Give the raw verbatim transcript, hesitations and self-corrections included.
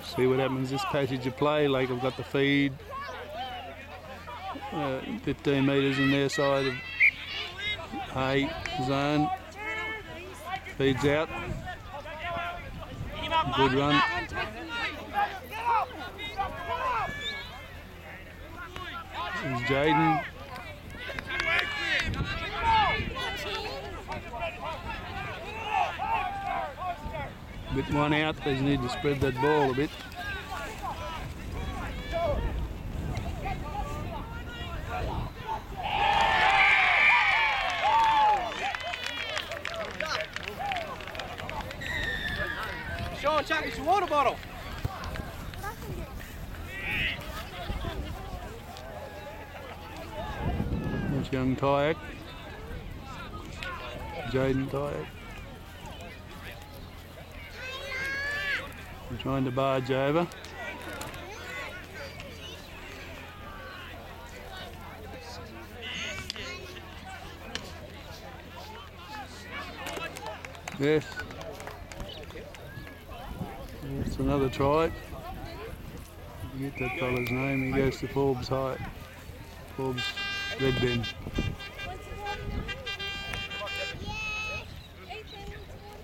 See what happens this passage of play. Like I've got the feed, uh, fifteen metres in their side of hay zone. Feeds out. Good run. There's Jaden. Bit one out, they need to spread that ball a bit. Sean, chuck us your water bottle. That's young Tyak. Jaden Tyak. We're trying to barge over. Yes. That's another try. Get that fella's name. He goes to Forbes High. Forbes Red Bin.